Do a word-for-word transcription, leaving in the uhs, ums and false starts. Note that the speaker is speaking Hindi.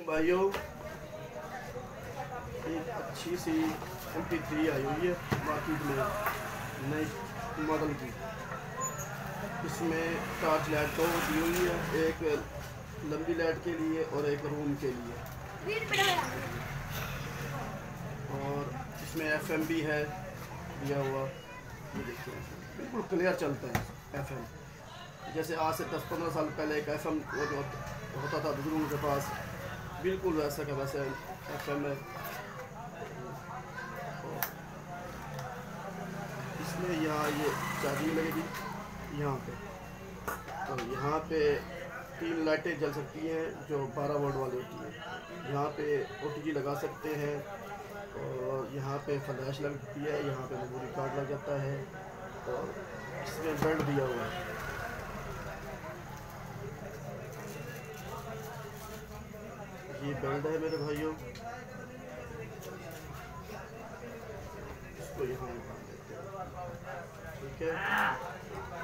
भाइयों, एक अच्छी सी एम पी थ्री आई हुई है मार्केट में, नई मॉडल की। इसमें टार्च लाइट दो दी हुई है, एक लंबी लाइट के लिए और एक रूम के लिए। और इसमें एफ एम भी है दिया हुआ, ये देखिए बिल्कुल क्लियर चलता है एफ एम। जैसे आज से दस पंद्रह साल पहले एक एफ एम होता था बुजुर्गों के पास, बिल्कुल वैसा का वैसा एफ एम है। इसमें यहाँ ये चार्जिंग लगेगी यहाँ पे, तो यहाँ पे तीन लाइटें जल सकती हैं जो बारह वोल्ट वाली होती है। यहाँ पे ओ टी जी लगा सकते हैं और यहाँ पे फ्लैश लगती है, यहाँ पे मेमोरी कार्ड लग जाता है और इसमें बेल्ट दिया हुआ है। ये बेल्ट है मेरे भाइयों, इसको यहाँ बांध देते हैं, ठीक है।